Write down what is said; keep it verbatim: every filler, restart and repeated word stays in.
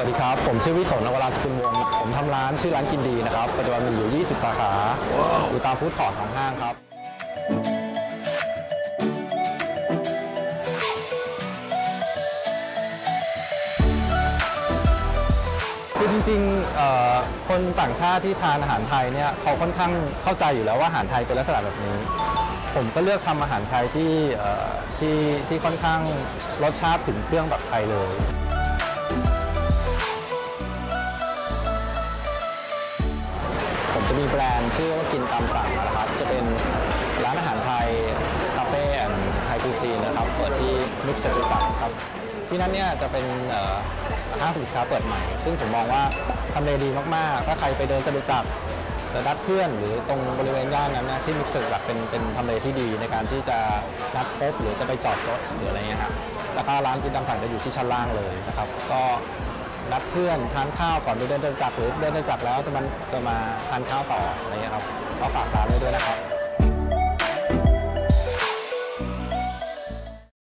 วัสดีครับผมชื่อวิศน นวราสกุลวงศ์ผมทำร้านชื่อร้านกินดีนะครับปัจจุบันมีอยู่ยี่สิบสาขาอยู่ตามฟู้ดคอร์ทของห้างครับคือจริงๆคนต่างชาติที่ทานอาหารไทยเนี่ยเขาค่อนข้างเข้าใจอยู่แล้วว่าอาหารไทยเป็นลักษณะแบบนี้ผมก็เลือกทำอาหารไทยที่ที่ที่ค่อนข้างรสชาติถึงเครื่องแบบไทยเลยผมจะมีแบรนด์ชื่อว่ากินตามสั่งนะครับจะเป็นร้านอาหารไทยคาเฟ่แอนด์ไทยคูซีนะครับเปิดที่มิกซ์จตุจักรครับที่นั่นเนี่ยจะเป็นห้างสินค้าเปิดใหม่ซึ่งผมมองว่าทำเลดีมากๆถ้าใครไปเดินจตุจักรนัดเพื่อนหรือตรงบริเวณย่านนั้นนะที่มิกซ์จตุจักรเป็นเป็นทำเลที่ดีในการที่จะนัดพบหรือจะไปจอดรถหรืออะไรเงี้ยครับแล้วก็ร้านกินตามสั่งจะอยู่ที่ชั้นล่างเลยนะครับก็นัดเพื่อนทานข้าวก่อนไปเดินจตุจักรหรือเดินจตุจักรแล้วจะมันจะมาทานข้าวต่ออะไรเงี้ยครับ